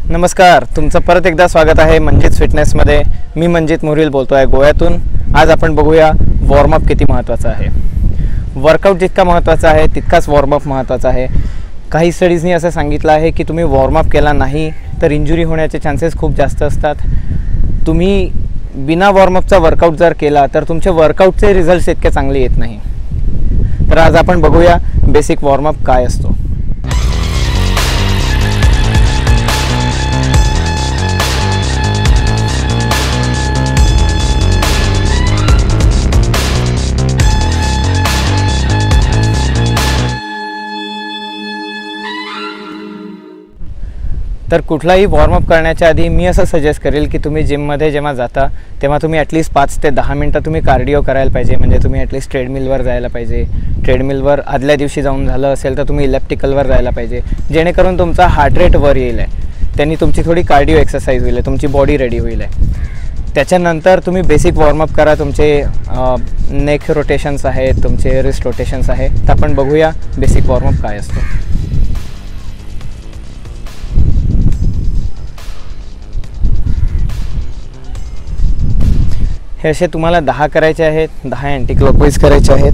नमस्कार, तुमचं परत एकदा स्वागत आहे मंजित फिटनेसमध्ये। मी मंजित मोरील बोलतो आहे गोव्यातून। आज आपण बघूया वॉर्मअप किती महत्त्वाचा आहे। वर्कआउट जितका महत्त्वाचा आहे तितकाच वॉर्मअप महत्त्वाचा आहे। काही स्टडीजनी असं सांगितलं आहे की तुम्ही वॉर्मअप केला नाही तर इंजुरी होण्याचे चान्सेस खूप जास्त असतात। तुम्ही बिना वॉर्मअपचा वर्कआउट जर केला तर तुमचे वर्कआउटचे रिझल्ट्स इतके चांगले येत नाही। तर आज आपण बघूया बेसिक वॉर्मअप काय असतो। तर कुठलाही वॉर्मअप करण्याच्या आधी मी असं सजेस्ट करेल की तुम्ही जिममध्ये जेव्हा जाता तेव्हा तुम्ही ॲटलीस्ट 5 ते 10 मिनटं तुम्ही कार्डिओ करायला पाहिजे। म्हणजे तुम्ही ॲटलीस्ट ट्रेडमिलवर जायला पाहिजे। ट्रेडमिलवर आदल्या दिवशी जाऊन झालं असेल तर तुम्ही इलेप्टिकलवर जायला पाहिजे, जेणेकरून तुमचा हार्ट रेट वर येईल आहे। त्यांनी तुमची थोडी कार्डिओ एक्सरसाइज होईल, तुमची बॉडी रेडी होईल आहे। त्याच्यानंतर तुम्ही बेसिक वॉर्मअप करा। तुमचे नेक रोटेशन्स आहेत, तुमचे रिस्ट रोटेशन्स आहेत। तर आपण बघूया बेसिक वॉर्मअप काय असतो। हे असे तुम्हाला 10 करायचे आहेत। 10 अँटी क्लॉकवाईज करायचे आहेत।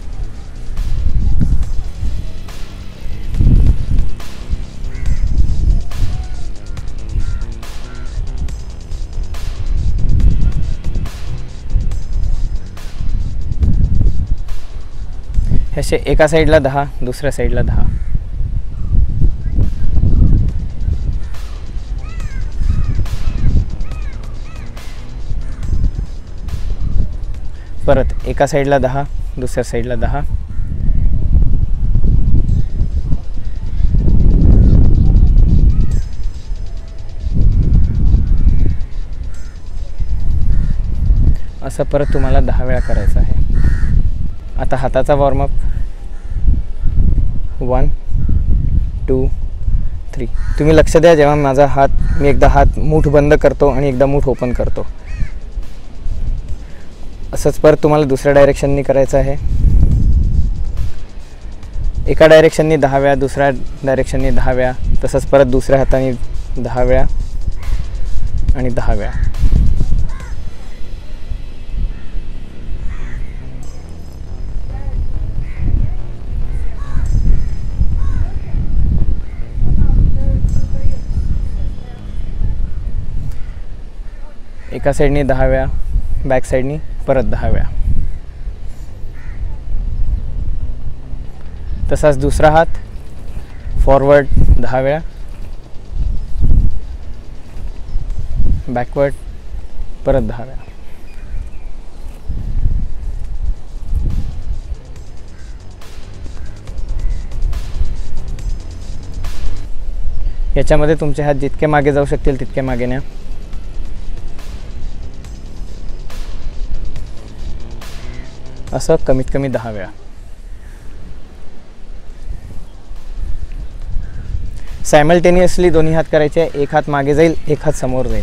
हे असे एका साईडला 10, दुसऱ्या साईडला 10। परत एका साईडला 10, दुसऱ्या साईडला 10। असं परत तुम्हाला 10 वेळा करायचं आहे। आता हाताचा वॉर्मअप 1 2 3। तुम्ही लक्ष द्या, जेव्हा माझा हात मी एकदा हात मूठ बंद करतो आणि एकदा मूठ ओपन करतो। असंच परत तुम्हाला दुसऱ्या डायरेक्शननी करायचं आहे। एका डायरेक्शननी 10 वेळा, दुसऱ्या डायरेक्शननी 10 वेळा, तसंच परत दुसऱ्या हाताने 10 वेळा आणि 10 वेळा। एका साईडनी 10 वेळा, बॅक साईडनी परत 10 वेळा। तसाच दुसरा हात फॉरवर्ड 10 वेळा, बॅकवर्ड परत 10 वेळा। याच्यामध्ये तुमचे हात जितके मागे जाऊ शकतील तितके मागे न्या। असं कमीत कमी 10 वेळा। सायमल्टेनियसली दोन्ही हात करायचे। एक हात मागे जाईल, एक हात समोर जाईल।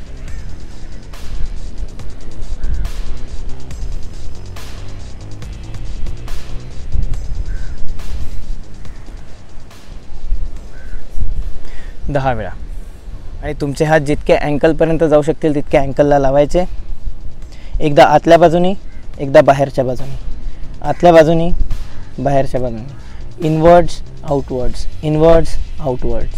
दहा वेळा। आणि तुमचे हात जितके अँकलपर्यंत जाऊ शकतील तितके अँकलला लावायचे। एकदा आतल्या बाजूनी, एकदा बाहेरच्या बाजूनी, आतल्या बाजूनी, बाहेरच्या बाजूनी, इनवर्ड्स आउटवर्ड्स, इनवर्ड्स आउटवर्ड्स।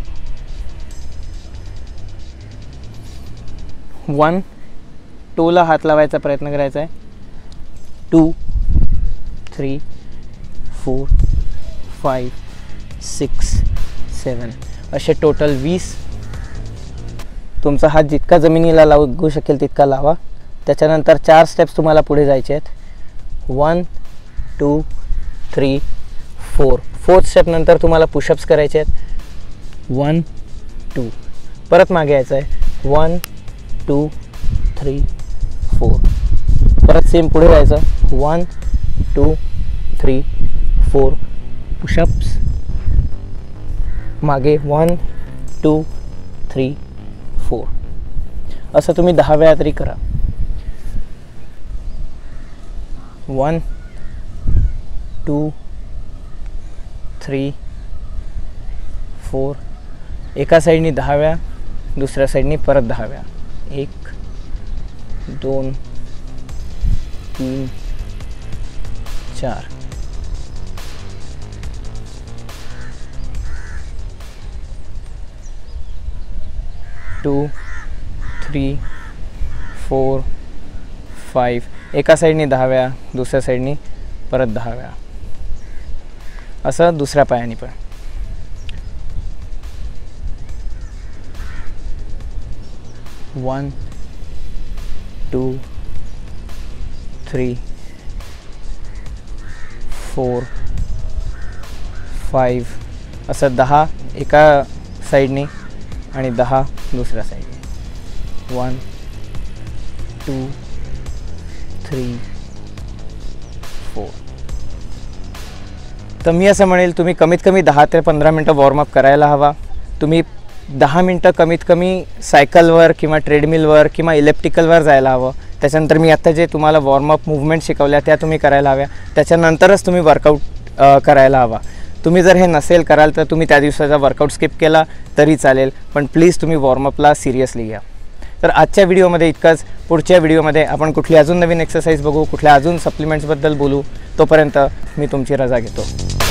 1 टोला हात लावायचा प्रयत्न करायचा आहे। 2 3 4 5 6 7 असे टोटल 20। तुमचा हात जितका जमिनीला लागू शकेल तितका लावा। त्याच्यानंतर 4 स्टेप्स तुम्हाला पुढे जायचे आहेत। 1 2 3 4। फोर्थ स्टेप नंतर तुम्हाला पुशअप्स करायचे आहेत। 1 2 परत मागे यायचं आहे। 1 2 3 4 परत सेम पुढे जायचं। 1 2 3 4 पुशअप्स, मागे 1 2 3 4। असं तुम्ही 10 वेळा तरी करा। 1 2 3 4 एका साईडनी 10 वेळा, दुसऱ्या साईडनी परत 10 वेळा. 1 2 3 4. टू 3 4 5. एका साईडनी 10 वेळा, दुसऱ्या साईडनी परत 10 वेळा. असं दुसऱ्या पायाने पण. 1 2 3 4 5. असं 10 एका साईडनी आणि 10 दुसऱ्या साईडनी. 1 2 3 4. तर मी असं म्हणेल तुम्ही कमीत कमी 10 ते 15 मिनटं वॉर्मअप करायला हवा. तुम्ही 10 मिनटं कमीत कमी सायकलवर किंवा ट्रेडमिलवर किंवा इलेक्ट्रिकलवर जायला हवं. त्याच्यानंतर मी आत्ता जे तुम्हाला वॉर्मअप मूव्हमेंट शिकवल्या त्या तुम्ही करायला हव्या. त्याच्यानंतरच तुम्ही वर्कआउट करायला हवा. तुम्ही जर हे नसेल कराल तर तुम्ही त्या दिवसाचा वर्कआउट स्किप केला तरी चालेल, पण प्लीज तुम्ही वॉर्मअपला सिरियसली घ्या. तर आजच्या व्हिडिओमध्ये इतकंच. पुढच्या व्हिडिओमध्ये आपण कुठली अजून नवीन एक्सरसाइज बघू, कुठल्या अजून सप्लिमेंट्सबद्दल बोलू. तोपर्यंत मी तुमची रजा घेतो.